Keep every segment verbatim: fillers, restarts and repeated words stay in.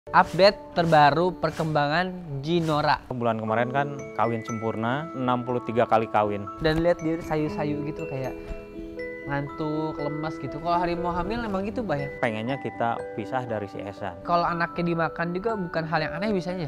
Update terbaru perkembangan Jinora. Bulan kemarin kan kawin sempurna, enam puluh tiga kali kawin. Dan lihat dia sayu-sayu gitu, kayak ngantuk, lemas gitu. Kalau hari mau hamil emang gitu, Bah ya? Pengennya kita pisah dari si Esan. Kalau anaknya dimakan juga bukan hal yang aneh biasanya.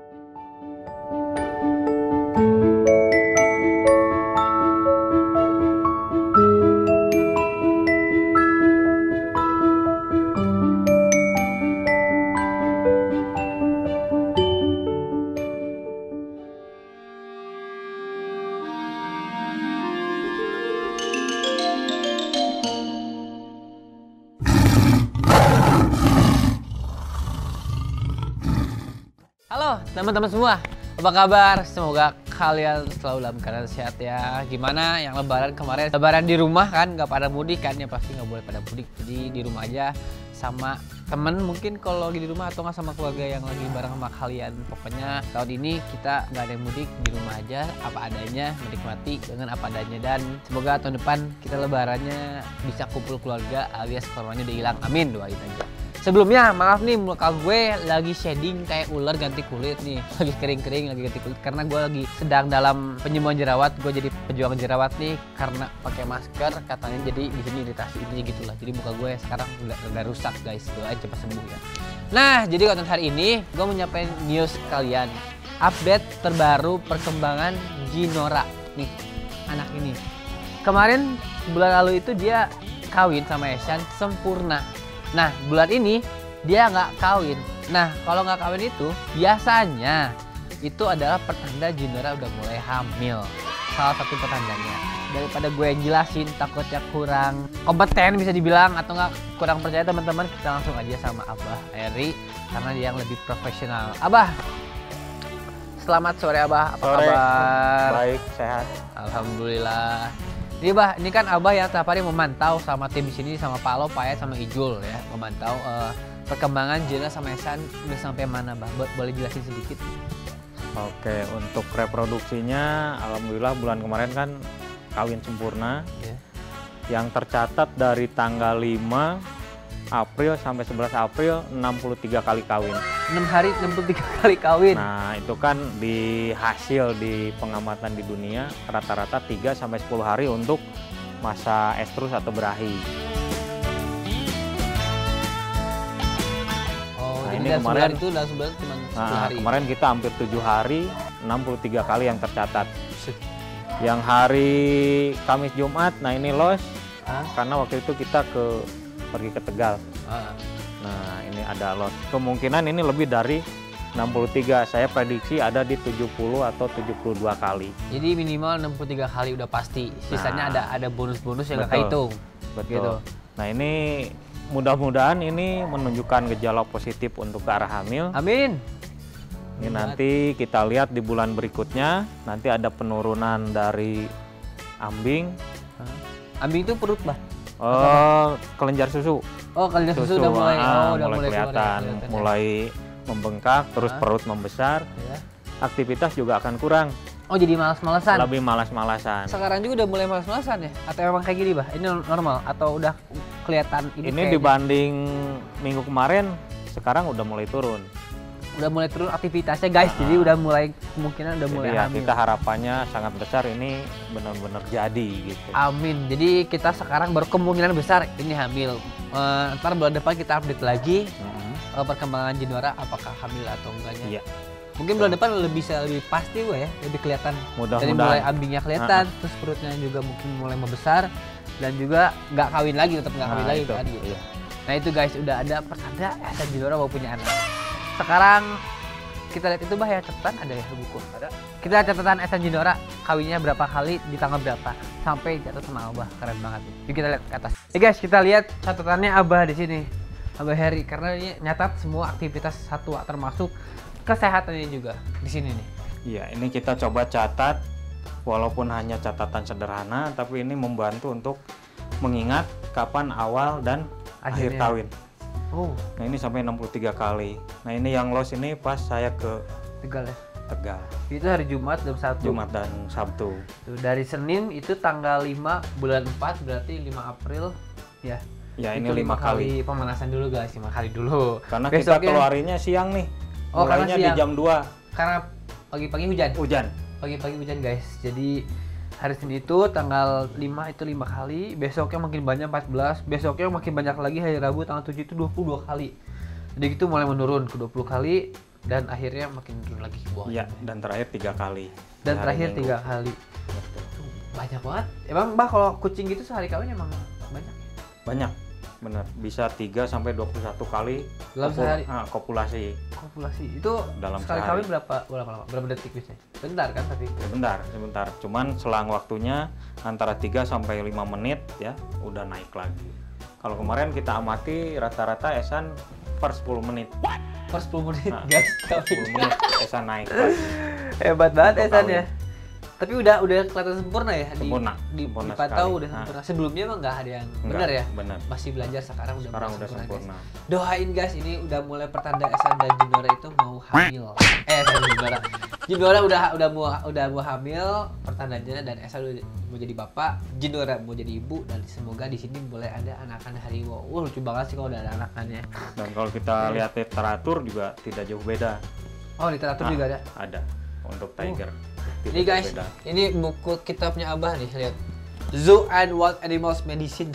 Halo teman-teman semua, apa kabar? Semoga kalian selalu dalam keadaan sehat ya. Gimana yang lebaran kemarin? Lebaran di rumah kan, nggak pada mudik kan? Ya pasti nggak boleh pada mudik, jadi di rumah aja sama temen mungkin kalau lagi di rumah, atau nggak sama keluarga yang lagi bareng sama kalian. Pokoknya tahun ini kita nggak ada yang mudik, di rumah aja apa adanya, menikmati dengan apa adanya. Dan semoga tahun depan kita lebarannya bisa kumpul keluarga alias coronanya udah hilang. Amin, doain aja. Sebelumnya maaf nih, muka gue lagi shading kayak ular ganti kulit nih. Lagi kering-kering, lagi ganti kulit karena gue lagi sedang dalam penyembuhan jerawat. Gue jadi pejuang jerawat nih karena pakai masker, katanya jadi di sini iritasi ini gitulah. Jadi muka gue sekarang udah, udah rusak guys, doain cepat sembuh ya. Nah, jadi konten hari ini gue mau nyampein news kalian. Update terbaru perkembangan Jinora nih, anak ini. Kemarin bulan lalu itu dia kawin sama Esan sempurna. Nah, bulan ini dia nggak kawin. Nah, kalau nggak kawin itu biasanya itu adalah pertanda Jinora udah mulai hamil. Salah satu pertandanya. Daripada gue yang jelasin, takutnya kurang kompeten bisa dibilang, atau nggak kurang percaya teman-teman, kita langsung aja sama Abah Eri karena dia yang lebih profesional. Abah, selamat sore Abah. Apa Sore. kabar? Baik, sehat. Alhamdulillah. Ini Bah, ini kan Abah yang tiap hari memantau sama tim di sini, sama Pak Lo, Pak Ayat, sama Ijul ya, memantau uh, perkembangan Jinora sama Esan udah sampai mana, Bah? Boleh jelasin sedikit? Oke, untuk reproduksinya, alhamdulillah bulan kemarin kan kawin sempurna. Yeah. Yang tercatat dari tanggal lima April sampai sebelas April enam puluh tiga kali kawin. enam hari enam puluh tiga kali kawin. Nah, itu kan di hasil di pengamatan di dunia rata-rata tiga sampai sepuluh hari untuk masa estrus atau berahi. Oh, Nah, jadi ini dalam kemarin sebulan itu dalam sebulan cuma sepuluh Nah, hari. kemarin kita hampir tujuh hari, enam puluh tiga kali yang tercatat. Yang hari Kamis Jumat, nah ini los, Hah? karena waktu itu kita ke pergi ke Tegal. Ah. Nah, ini ada los. Kemungkinan ini lebih dari enam puluh tiga. Saya prediksi ada di tujuh puluh atau tujuh puluh dua kali. Jadi minimal enam puluh tiga kali udah pasti. Sisanya Nah, ada ada bonus-bonus yang nggak betul. kehitung. Betul. Gitu. Nah, ini mudah-mudahan ini menunjukkan gejala positif untuk ke arah hamil. Amin. Ini nanti kita lihat di bulan berikutnya, nanti ada penurunan dari ambing. Ambing itu perut, Bah? Oh, kelenjar susu. Oh, kelenjar susu, susu udah mulai, ah, oh, udah mulai mulai kelihatan, keluar, ya. mulai membengkak, terus Ah. perut membesar. Ya. Aktivitas juga akan kurang, Oh, jadi malas-malasan. lebih malas-malasan. Sekarang juga udah mulai malas-malasan ya? Atau emang kayak gini, Bah? Ini normal atau udah kelihatan ini? Ini kayaknya dibanding minggu kemarin, sekarang udah mulai turun. udah mulai turun aktivitasnya, guys. Ah. Jadi udah mulai, kemungkinan udah Jadi mulai ya hamil. kita harapannya sangat besar ini benar-benar jadi gitu. Amin. Jadi kita sekarang baru kemungkinan besar ini hamil. Uh, ntar bulan depan kita update lagi Mm-hmm. uh, perkembangan Jinora, apakah hamil atau enggaknya. Iya. Mungkin bulan depan lebih bisa lebih pasti gue ya, lebih kelihatan. Dari Mudah-mudahan. mulai ambingnya kelihatan, terus perutnya juga mungkin mulai membesar, dan juga nggak kawin lagi, tetap nggak kawin Nah, lagi itu, kan gitu. iya. Nah itu guys, udah ada pertanda Esan Jinora mau punya anak. Sekarang kita lihat itu, Bah, ya, catatan ada ya buku. Ada. Kita lihat catatan Esan Jinora kawinnya berapa kali, di tanggal berapa, sampai jatuh sama Abah. Keren banget. Yuk kita lihat ke atas. Oke guys, kita lihat catatannya Abah di sini. Abah Heri, karena ini nyatat semua aktivitas satwa termasuk kesehatannya juga di sini nih. Iya, ini kita coba catat, walaupun hanya catatan sederhana, tapi ini membantu untuk mengingat kapan awal dan akhir Akhirnya. kawin. Oh, Nah, ini sampai enam puluh tiga kali. Nah, ini yang los ini pas saya ke Tegal ya. Tegal, Itu hari Jumat jam satu. Jumat dan Sabtu. Tuh, dari Senin itu tanggal lima bulan empat, berarti lima April ya. Ya ini Itu lima kali. pemanasan dulu guys, lima kali dulu. Karena kita Besoknya- keluarinnya siang nih. Oh, karena Mulainya di siang. jam dua Karena pagi-pagi hujan. hujan. Pagi-pagi hujan guys. Jadi hari Senin itu tanggal lima itu lima kali, besoknya makin banyak empat belas, besoknya makin banyak lagi hari Rabu tanggal tujuh itu dua puluh dua kali. Jadi gitu mulai menurun ke dua puluh kali dan akhirnya makin turun lagi ke bawah. Iya, dan terakhir tiga kali. Dan Hari terakhir Minggu. tiga kali. Betul. Banyak banget. Emang Mbah kalau kucing gitu sehari kawin emang banyak? Banyak. Bener, bisa tiga sampai dua puluh satu kali Dalam kopul- sehari? ah, kopulasi. Populasi itu Dalam sekali sehari. kawin berapa berapa lama? Berapa detik biasanya? Bentar kan tapi. Sebentar, sebentar. Cuman selang waktunya antara tiga sampai lima menit ya, udah naik lagi. Kalau kemarin kita amati rata-rata esan per sepuluh menit. Per sepuluh menit Nah, guys. sepuluh menit esan naik lagi. Hebat banget Untuk Esan kawin. ya. Tapi udah udah kelihatan sempurna ya di Sempurna, di, sempurna dipantau sekali. udah Nah. sempurna. Sebelumnya emang nggak ada yang Enggak, benar ya. benar. Masih belajar sekarang udah Sekarang mulai udah guys. sempurna. Doain guys, ini udah mulai pertanda Esan dan Jinora itu mau hamil. Eh, Esan dan Jinora. Jinora udah udah mau udah mau hamil pertandanya, dan Esan udah mau jadi bapak, Jinora mau jadi ibu, dan semoga di sini boleh ada anakan harimau. Wah, lucu banget sih kalau udah ada anakannya. Dan kalau kita lihat literatur juga tidak jauh beda. Oh, literatur Nah, juga ada. Ada untuk tiger. Tidak Ini jauh guys, beda. ini buku kitabnya Abah nih, lihat. Zoo and Wild Animals Medicine.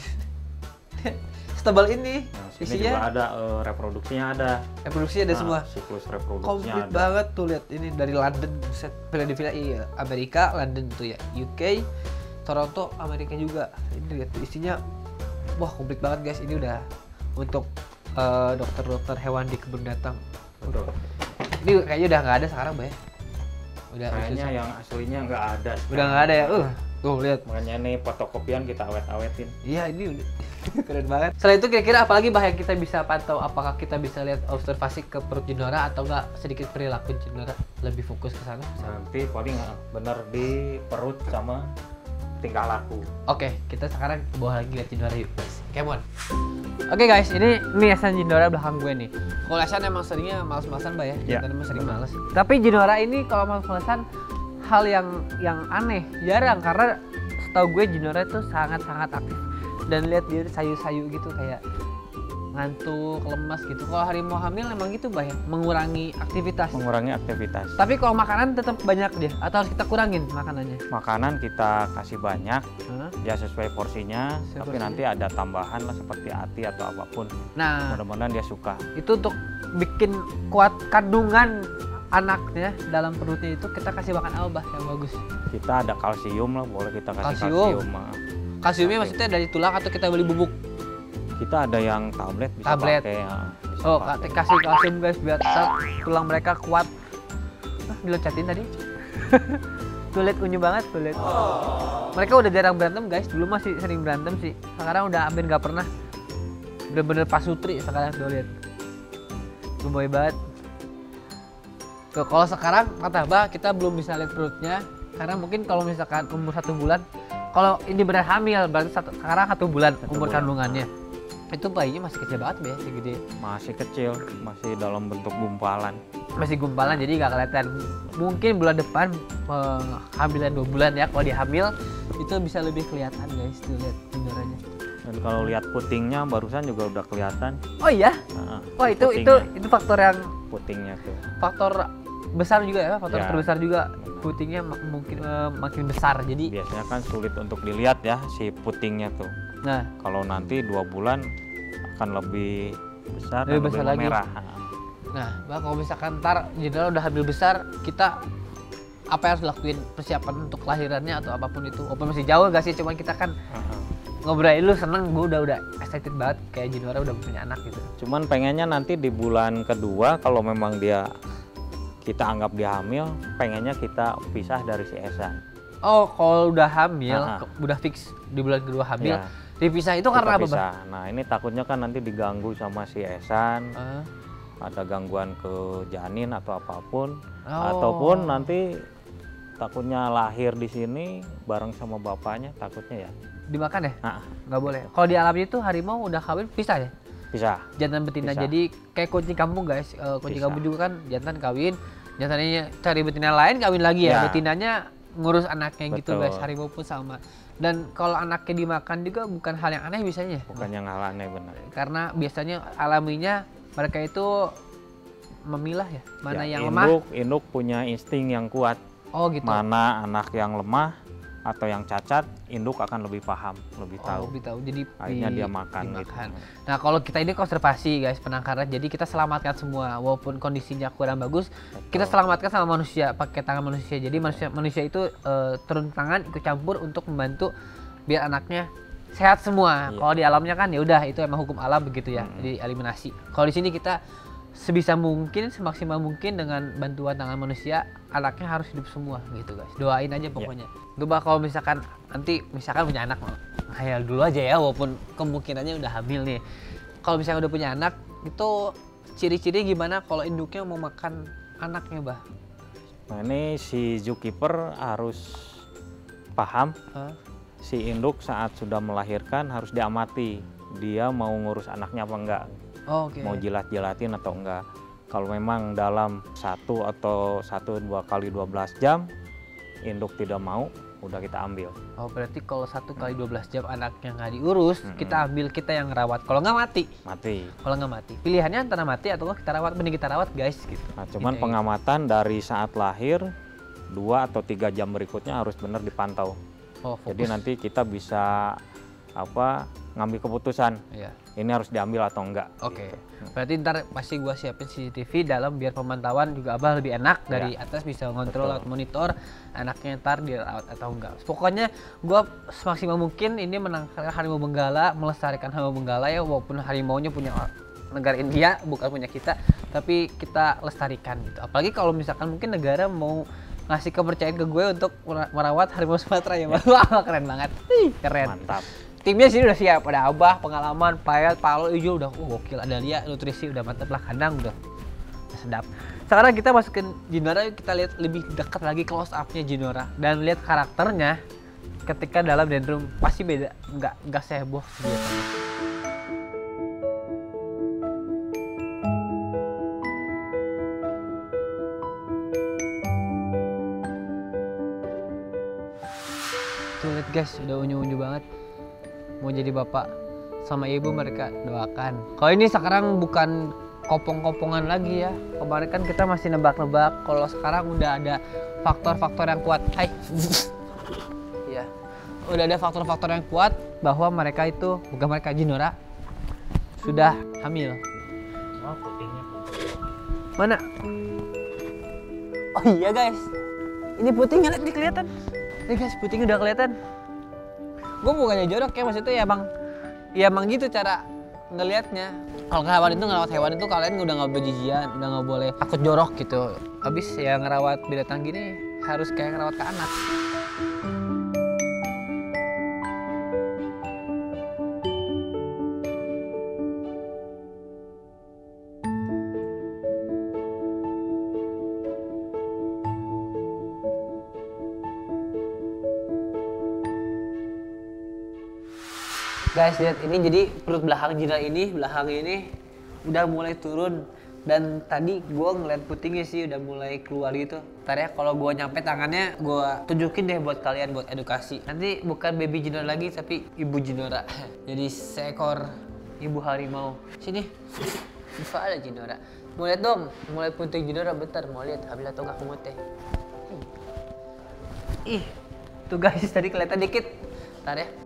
Setebal ini Nah, sini isinya juga ada eh, reproduksinya ada. reproduksi ada Nah, semua. siklus reproduksinya Komplit ada. banget tuh, lihat ini dari London, set Philadelphia iya, Amerika, London tuh ya, U K, Toronto, Amerika juga. Ini lihat tuh isinya, wah komplit banget guys. Ini udah untuk eh, dokter-dokter hewan di kebun binatang. Betul. Ini kayaknya udah nggak ada sekarang, Bay. Udah Kayaknya susah. yang aslinya nggak ada. Udah sekarang. nggak ada ya. Uh, tuh lihat. Makanya nih fotokopian kita awet-awetin. Iya, ini udah keren banget. Selain itu kira-kira apalagi bah yang kita bisa pantau? Apakah kita bisa lihat observasi ke perut Jinora atau enggak sedikit perilaku Jinora lebih fokus ke sana? Nanti paling nggak bener di perut sama tingkah laku. Oke, kita sekarang ke bawah lagi lihat Jinora yuk guys. Come on. Oke guys, ini ini Esan Jinora belakang gue nih. Kalau Esan emang seringnya males-malesan bah ya, Ya, Jantan emang sering males. Tapi Jinora ini kalau males-malesan hal yang yang aneh, jarang, karena setahu gue Jinora itu sangat-sangat aktif. Dan lihat dia sayu-sayu gitu kayak ngantuk, lemas gitu. Kalau harimau hamil emang gitu bah ya, mengurangi aktivitas. Mengurangi aktivitas. Tapi kalau makanan tetap banyak dia, atau harus kita kurangin makanannya? Makanan kita kasih banyak, Hah? ya sesuai porsinya. Sesuai tapi porsinya. nanti ada tambahan lah seperti ati atau apapun. Nah, Mudah-mudahan dia suka. itu untuk bikin kuat kandungan anaknya dalam perutnya itu kita kasih makan apa bah yang bagus? Kita ada kalsium lah, boleh kita kasih Kalsium. kalsium. ah. Kalsiumnya Oke. maksudnya dari tulang atau kita beli bubuk? Kita ada yang tablet bisa Tablet. pakai. ya, bisa Oh, pakai. kasih kalsium guys biar ntar tulang mereka kuat. Ah, dilocatin tadi. Tuh lihat unyu banget, tuh lihat. Mereka udah jarang berantem guys, dulu masih sering berantem sih. Sekarang udah hampir nggak pernah. Bener-bener pasutri sekarang, tuh lihat. Gemoy banget. Tuh, kalau sekarang kata Abah kita belum bisa lihat perutnya karena mungkin kalau misalkan umur satu bulan, kalau ini benar hamil berarti satu, sekarang satu bulan Satu umur bulan. kandungannya. Itu bayinya masih kecil banget ya, gede. Masih kecil, masih dalam bentuk gumpalan. Masih gumpalan jadi nggak kelihatan. Mungkin bulan depan kehamilan dua bulan ya, kalau dia hamil itu bisa lebih kelihatan guys, tuh lihat Jindoranya. Dan kalau lihat putingnya barusan juga udah kelihatan. Oh iya, Nah, oh itu itu putingnya. itu faktor yang putingnya tuh. faktor besar juga ya, faktor Ya. terbesar juga. Benar. Putingnya mak- mungkin eh, makin besar jadi. Biasanya kan sulit untuk dilihat ya si putingnya tuh. Nah, Kalau nanti dua bulan akan lebih besar Lebih dan besar lebih lagi. merah. nah, bah kalau misalkan ntar Jindora udah hamil besar, kita apa yang harus lakuin persiapan untuk kelahirannya atau apapun itu? Walaupun masih jauh gak sih, cuman kita kan ngobrolin lu seneng, gue udah udah excited banget kayak Jindora udah punya anak gitu. Cuman pengennya nanti di bulan kedua kalau memang dia kita anggap dia hamil, pengennya kita pisah dari si Esan. Oh, kalau udah hamil, Ah, ah. ke- udah fix di bulan kedua hamil, Ya, dipisah itu kita karena apa, Bah? pisah. Nah ini takutnya kan nanti diganggu sama si Esan, Ah, ada gangguan ke janin atau apapun, oh. ataupun nanti takutnya lahir di sini bareng sama bapaknya, takutnya ya. dimakan ya? Nah, Nggak boleh. Kalau di alam itu harimau udah kawin pisah ya? pisah. Jantan betina. Bisa. Jadi kayak kucing kampung guys. Eh, kucing Bisa. kampung juga kan jantan kawin, jantannya cari betina lain kawin lagi ya. Ya. Betinanya ngurus anaknya gitu Betul. guys. Harimau pun sama. Dan kalau anaknya dimakan juga bukan hal yang aneh biasanya. Bukan yang hal aneh benar. Karena biasanya alaminya mereka itu memilah ya, mana Ya, yang lemah. induk, induk punya insting yang kuat. Oh gitu. Mana anak yang lemah atau yang cacat, induk akan lebih paham, lebih Oh, tahu. lebih tahu. Jadi Akhirnya di- dia makan dimakan. gitu. Nah, kalau kita ini konservasi guys, penangkaran. Jadi kita selamatkan semua walaupun kondisinya kurang bagus, kita selamatkan sama manusia pakai tangan manusia. Jadi manusia manusia itu eh, turun tangan ikut campur untuk membantu biar anaknya sehat semua. Iya. Kalau di alamnya kan ya udah itu emang hukum alam begitu ya. Mm-mm. Jadi eliminasi. Kalau di sini kita sebisa mungkin, semaksimal mungkin dengan bantuan tangan manusia, anaknya harus hidup semua gitu guys. Doain aja pokoknya. Coba kalau misalkan nanti misalkan punya anak, hayal dulu aja ya walaupun kemungkinannya udah hamil nih. Kalau misalnya udah punya anak, itu ciri-ciri gimana kalau induknya mau makan anaknya, Bah? Nah ini si zookeeper harus paham Hah? si induk saat sudah melahirkan harus diamati. Dia mau ngurus anaknya apa enggak, Oh, oke. mau jilat-jilatin atau enggak. Kalau memang dalam satu atau satu dua kali dua belas jam induk tidak mau, udah kita ambil. Oh, berarti kalau satu kali dua belas jam anaknya nggak diurus, Mm-mm. kita ambil, kita yang ngerawat. Kalau nggak mati, Mati. kalau nggak mati. Pilihannya antara mati atau nggak kita rawat, mending kita rawat guys gitu. Nah, cuman Gitu ya. pengamatan dari saat lahir dua atau tiga jam berikutnya harus benar dipantau. Oh, fokus. Jadi nanti kita bisa apa ngambil keputusan Iya. ini harus diambil atau enggak. Oke, gitu. berarti ntar pasti gua siapin C C T V dalam biar pemantauan juga abah lebih enak dari Ya. atas bisa ngontrol Betul. lewat monitor anaknya ntar dirawat atau enggak. Pokoknya gua semaksimal mungkin ini menangkal harimau benggala, melestarikan harimau benggala ya walaupun harimaunya punya negara India bukan punya kita, tapi kita lestarikan gitu. Apalagi kalau misalkan mungkin negara mau ngasih kepercayaan ke gue untuk merawat harimau Sumatera ya, Bang. Wah, keren banget. Ih, keren. Mantap. Timnya sini udah siap, ada Abah, pengalaman, Payat, Palo, Ijo udah oh, gokil, ada Lia, nutrisi udah mantep lah, kandang udah, udah sedap. Sekarang kita masukin Jinora, kita lihat lebih dekat lagi close up-nya Jinora dan lihat karakternya ketika dalam dendrum pasti beda, nggak nggak seheboh biasanya. Tuh lihat guys, udah unyu-unyu banget. Mau jadi bapak sama ibu mereka doakan. Kalau ini sekarang bukan kopong-kopongan lagi ya. Kemarin kan kita masih nebak-nebak. Kalau sekarang udah ada faktor-faktor yang kuat. Hai. Ya. Udah ada faktor-faktor yang kuat bahwa mereka itu, bukan mereka, Jinora sudah hamil. Oh, putingnya. Mana? Oh iya guys. Ini putingnya lihat nih kelihatan. Nih guys, putingnya udah kelihatan. Gue bukannya jorok ya, maksudnya ya bang, ya emang gitu cara ngelihatnya. Kalau hewan itu ngerawat hewan itu kalian udah nggak berjijian, udah nggak boleh takut jorok gitu. Habis ya ngerawat binatang gini harus kayak ngerawat ke anak. Guys lihat ini, jadi perut belakang Jinora ini, belakang ini udah mulai turun dan tadi gue ngeliat putingnya sih udah mulai keluar gitu. Ntar ya kalau gue nyampe tangannya gue tunjukin deh buat kalian buat edukasi. Nanti bukan baby Jinora lagi tapi ibu Jinora. Jadi seekor ibu harimau. Sini, Viva ada Jinora. Mau lihat dong, mulai puting Jinora bentar mau lihat hamil atau nggak kamu teh. Ih, tuh guys tadi kelihatan dikit. Ntar ya.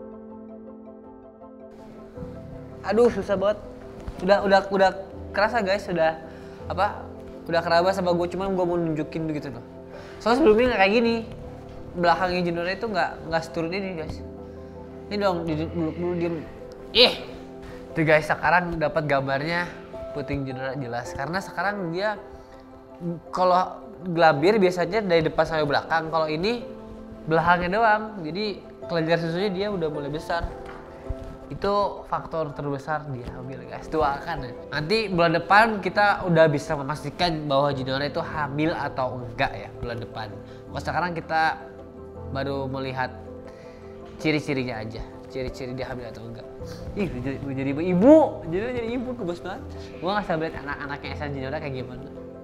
Aduh susah banget, udah udah udah kerasa guys, udah apa udah keraba sama gue, cuman gue mau nunjukin begitu loh. Soalnya sebelumnya nggak kayak gini, belakangnya Jinora itu nggak nggak seturun ini guys. Ini dong duduk dulu, dulu diem. Ih, tuh guys sekarang dapat gambarnya puting Jinora jelas karena sekarang dia kalau gelabir biasanya dari depan sampai belakang, kalau ini belakangnya doang, jadi kelenjar susunya dia udah mulai besar. Itu faktor terbesar dia hamil guys, doakan ya. Nanti bulan depan kita udah bisa memastikan bahwa Jinora itu hamil atau enggak ya bulan depan. Kalau sekarang kita baru melihat ciri-cirinya aja, ciri-ciri dia hamil atau enggak. Ih, udah jadi, udah jadi ibu, jadi jadi ibu kebos banget. Gua nggak sabar lihat anak-anaknya Esa Jinora kayak gimana.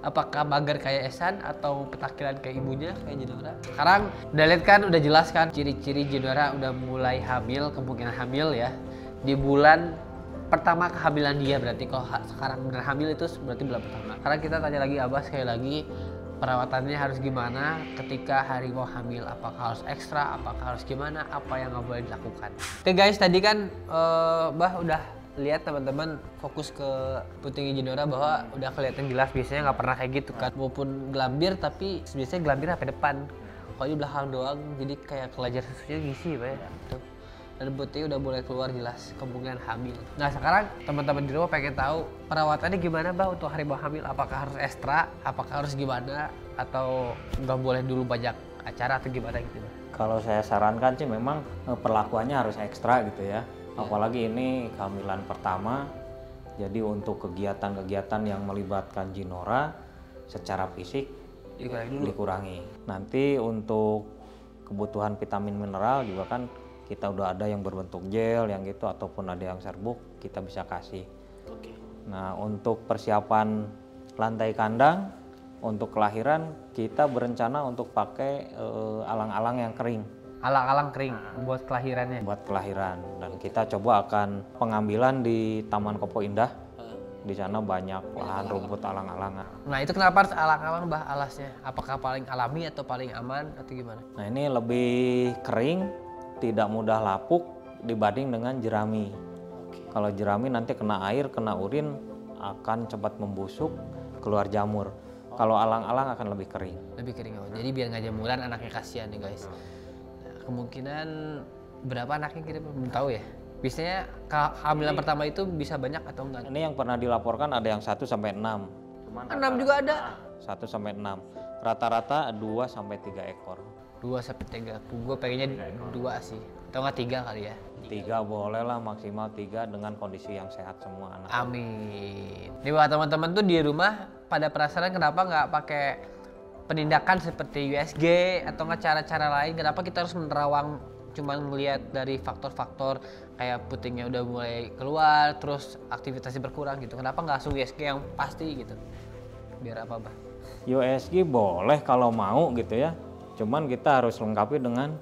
apakah mager kayak Ehsan atau petakilan kayak ibunya kayak Jinora. Sekarang udah lihat kan, udah jelas kan ciri-ciri Jinora udah mulai hamil, kemungkinan hamil ya di bulan pertama kehamilan dia. Berarti kalau ha sekarang benar hamil itu berarti bulan pertama. Sekarang kita tanya lagi Abah sekali lagi, perawatannya harus gimana ketika harimau hamil, apakah harus ekstra, apakah harus gimana, apa yang nggak boleh dilakukan. Oke guys, tadi kan uh, Bah udah lihat teman-teman fokus ke puting Jinora bahwa udah kelihatan jelas, biasanya nggak pernah kayak gitu kan, maupun gelambir, tapi biasanya gelambir sampai depan, kalau di belakang doang, jadi kayak kelenjar susunya ngisi Pak ya. Tuh. Dan putih udah mulai keluar jelas kemungkinan hamil. Nah sekarang teman-teman di rumah pengen tahu perawatannya gimana Bah untuk harimau hamil, apakah harus ekstra, apakah harus gimana, atau nggak boleh dulu banyak acara atau gimana gitu Bah? Kalau saya sarankan sih memang perlakuannya harus ekstra gitu ya. Apalagi ini kehamilan pertama, jadi untuk kegiatan-kegiatan yang melibatkan Jinora secara fisik Dikurangi dulu. dikurangi. Nanti untuk kebutuhan vitamin mineral juga kan kita udah ada yang berbentuk gel yang gitu, ataupun ada yang serbuk kita bisa kasih. Oke. Nah untuk persiapan lantai kandang untuk kelahiran kita berencana untuk pakai alang-alang uh, yang kering. Alang-alang kering buat kelahirannya. Buat kelahiran, dan kita coba akan pengambilan di Taman Kopo Indah. Di sana banyak lahan rumput alang-alangan. Nah itu kenapa harus alang-alang Bah alasnya? Apakah paling alami atau paling aman atau gimana? Nah ini lebih kering, tidak mudah lapuk dibanding dengan jerami. Kalau jerami nanti kena air, kena urin akan cepat membusuk, keluar jamur. Kalau alang-alang akan lebih kering. Lebih kering oh. Jadi biar nggak jamuran, anaknya kasihan nih guys. Kemungkinan berapa anaknya kita belum tahu ya. Biasanya kehamilan pertama itu bisa banyak atau enggak? Ini yang pernah dilaporkan ada yang satu sampai enam. enam juga ada. satu sampai enam. Rata-rata dua sampai tiga ekor. dua sampai tiga. Gue pengennya dua sih. Atau enggak tiga kali ya? tiga boleh lah, maksimal tiga dengan kondisi yang sehat semua anak. Amin. Nih buat teman-teman tuh di rumah pada penasaran kenapa nggak pakai penindakan seperti U S G atau nggak cara-cara lain, kenapa kita harus menerawang cuman melihat dari faktor-faktor kayak putingnya udah mulai keluar terus aktivitasnya berkurang gitu, kenapa nggak langsung U S G yang pasti gitu, biar apa Bah? U S G boleh kalau mau gitu ya, cuman kita harus lengkapi dengan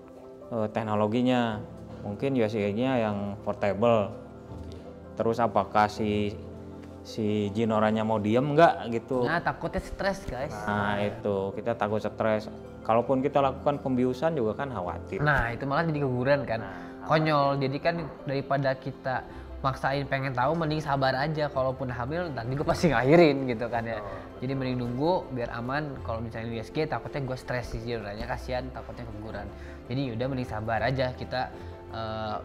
uh, teknologinya, mungkin U S G-nya yang portable, terus apakah si si Jinoranya mau diem nggak gitu. Nah takutnya stres guys. Nah itu kita takut stres. Kalaupun kita lakukan pembiusan juga kan khawatir. Nah itu malah jadi keguguran kan. Konyol. Jadi kan daripada kita maksain pengen tahu, mending sabar aja. Kalaupun hamil nanti gue pasti ngelahirin gitu kan ya. Jadi mending nunggu biar aman. Kalau misalnya U S G takutnya gue stres sih, Jinoranya kasihan, takutnya keguguran. Jadi udah mending sabar aja, kita uh,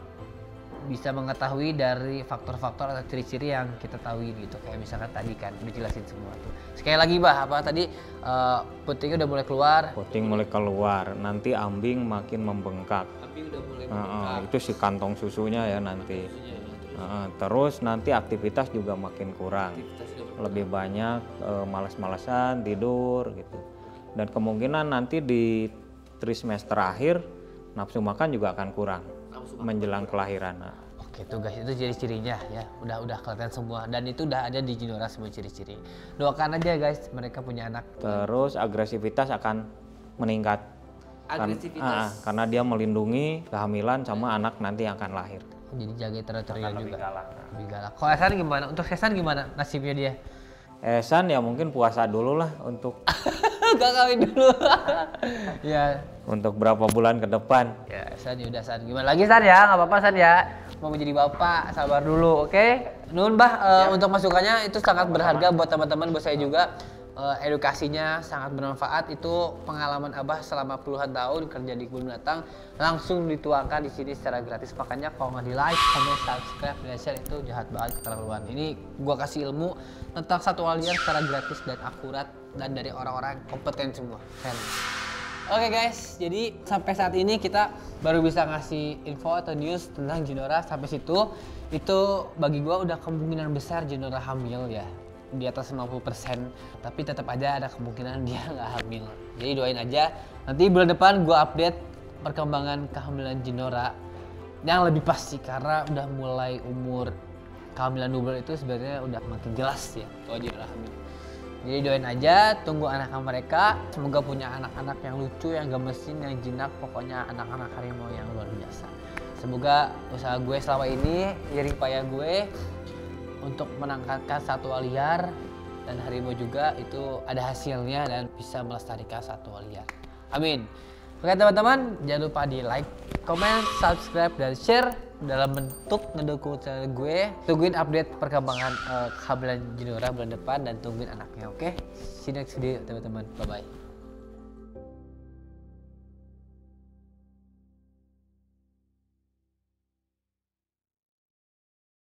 bisa mengetahui dari faktor-faktor atau ciri-ciri yang kita tahu gitu, kayak misalkan tadi kan dijelasin semua tuh. Sekali lagi Bah, apa tadi uh, putingnya udah mulai keluar? Puting mulai keluar, nanti ambing makin membengkak. Ambing udah mulai membengkak. Uh, uh, itu si kantong susunya ya nanti. Uh, terus nanti aktivitas juga makin kurang, lebih banyak uh, malas-malasan tidur gitu. Dan kemungkinan nanti di trimester akhir nafsu makan juga akan kurang menjelang kelahiran. Oke tuh guys, itu ciri-cirinya ya, udah udah kelihatan semua dan itu udah ada di Jinora semua ciri-ciri. Doakan aja guys mereka punya anak. Terus agresivitas akan meningkat. Agresivitas. Kan, ah, karena dia melindungi kehamilan sama anak nanti yang akan lahir. Jadi jaga teritorial juga. Lebih galak. Lebih galak. Kalau Ehsan gimana? Untuk Ehsan gimana nasibnya dia? Ehsan ya mungkin puasa dulu lah untuk gak kawin dulu. Ya. Untuk berapa bulan ke depan. Ya, San, yaudah San. Gimana lagi San ya? Gak apa-apa San ya. Mau menjadi bapak, sabar dulu, oke? Okay? Nun Bah, uh, ya. Untuk masukannya itu sangat berharga buat teman-teman, buat saya juga. Uh, edukasinya sangat bermanfaat. Itu pengalaman Abah selama puluhan tahun kerja di kebun binatang langsung dituangkan di sini secara gratis. Makanya kalau nggak di like, comment, subscribe, dan share itu jahat banget keterlaluan. Ini gua kasih ilmu tentang satu hal yang secara gratis dan akurat dan dari orang-orang kompeten semua. Keren. Oke okay guys, jadi sampai saat ini kita baru bisa ngasih info atau news tentang Jinora sampai situ. Itu bagi gua udah kemungkinan besar Jinora hamil ya, di atas lima puluh persen. Tapi tetap aja ada kemungkinan dia nggak hamil. Jadi doain aja. Nanti bulan depan gua update perkembangan kehamilan Jinora yang lebih pasti, karena udah mulai umur kehamilan dua bulan itu sebenarnya udah makin jelas ya kalau Jinora hamil. Jadi doain aja, tunggu anak mereka. Semoga punya anak-anak yang lucu, yang gemesin, yang jinak. Pokoknya anak-anak harimau yang luar biasa. Semoga usaha gue selama ini, jerih payah gue untuk menangkapkan satwa liar dan harimau juga itu ada hasilnya dan bisa melestarikan satwa liar. Amin. Oke teman-teman, jangan lupa di like, comment, subscribe, dan share dalam bentuk ngedukung channel gue. Tungguin update perkembangan uh, kehamilan Jinora bulan depan dan tungguin anaknya, oke? See you next video teman-teman, bye-bye.